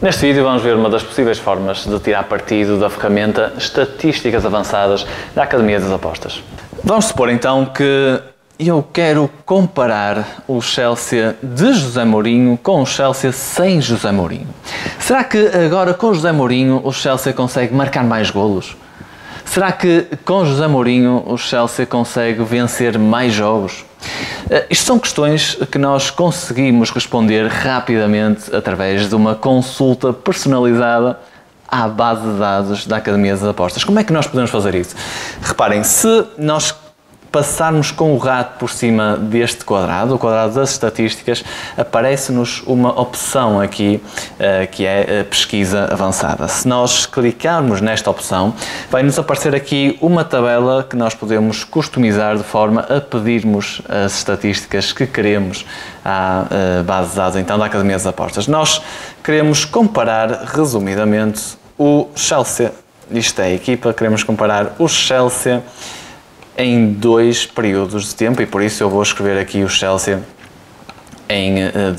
Neste vídeo vamos ver uma das possíveis formas de tirar partido da ferramenta Estatísticas Avançadas da Academia das Apostas. Vamos supor então que eu quero comparar o Chelsea de José Mourinho com o Chelsea sem José Mourinho. Será que agora com José Mourinho o Chelsea consegue marcar mais golos? Será que com José Mourinho o Chelsea consegue vencer mais jogos? Isto são questões que nós conseguimos responder rapidamente através de uma consulta personalizada à base de dados da Academia das Apostas. Como é que nós podemos fazer isso? Reparem, se nós passarmos com o rato por cima deste quadrado, o quadrado das estatísticas, aparece-nos uma opção aqui que é a pesquisa avançada. Se nós clicarmos nesta opção, vai-nos aparecer aqui uma tabela que nós podemos customizar de forma a pedirmos as estatísticas que queremos à base de dados então da Academia das Apostas. Nós queremos comparar, resumidamente, o Chelsea, isto é a equipa, queremos comparar o Chelsea em dois períodos de tempo e por isso eu vou escrever aqui o Chelsea em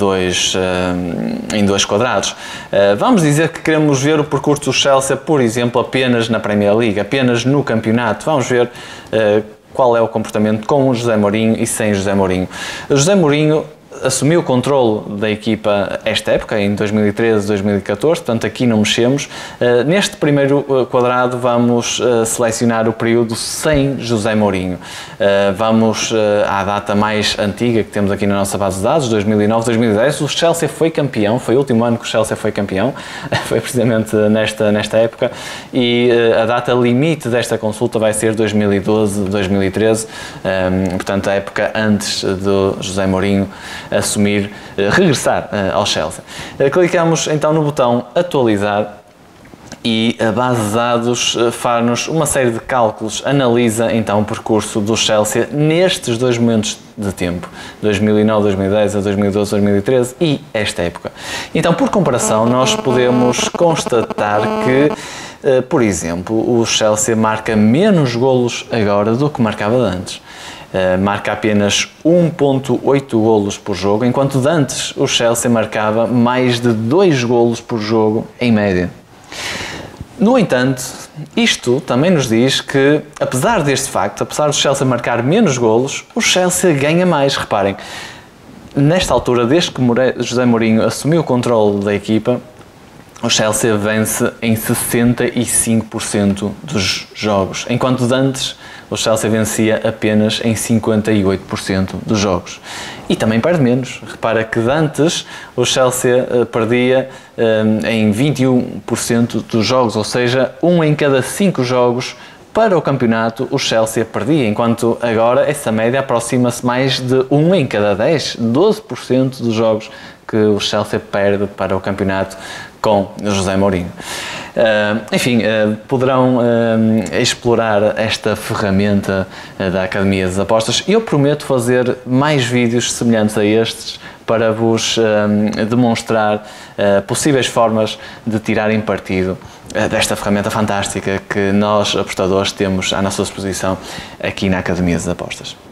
dois quadrados. Vamos dizer que queremos ver o percurso do Chelsea, por exemplo, apenas na Premier League, apenas no campeonato. Vamos ver qual é o comportamento com o José Mourinho e sem José Mourinho. José Mourinho assumiu o controle da equipa esta época, em 2013, 2014, portanto aqui não mexemos. Neste primeiro quadrado vamos selecionar o período sem José Mourinho. Vamos à data mais antiga que temos aqui na nossa base de dados, 2009, 2010. O Chelsea foi campeão, foi o último ano que o Chelsea foi campeão, foi precisamente nesta época, e a data limite desta consulta vai ser 2012, 2013, portanto a época antes do José Mourinho regressar ao Chelsea. Clicamos então no botão atualizar e a base de dados faz-nos uma série de cálculos, analisa então o percurso do Chelsea nestes dois momentos de tempo, 2009, 2010 a 2012, 2013 e esta época. Então, por comparação, nós podemos constatar que, por exemplo, o Chelsea marca menos golos agora do que marcava antes. Marca apenas 1.8 golos por jogo, enquanto de antes o Chelsea marcava mais de 2 golos por jogo em média. No entanto, isto também nos diz que, apesar deste facto, apesar do Chelsea marcar menos golos, o Chelsea ganha mais. Reparem, nesta altura, desde que José Mourinho assumiu o controle da equipa, o Chelsea vence em 65% dos jogos, enquanto de antes o Chelsea vencia apenas em 58% dos jogos. E também perde menos. Repara que de antes o Chelsea perdia em 21% dos jogos, ou seja, 1 em cada 5 jogos para o campeonato o Chelsea perdia, enquanto agora essa média aproxima-se mais de 1 em cada 10, 12% dos jogos que o Chelsea perde para o campeonato com José Mourinho. Enfim, poderão explorar esta ferramenta da Academia das Apostas. Eu prometo fazer mais vídeos semelhantes a estes para vos demonstrar possíveis formas de tirarem partido desta ferramenta fantástica que nós, apostadores, temos à nossa disposição aqui na Academia das Apostas.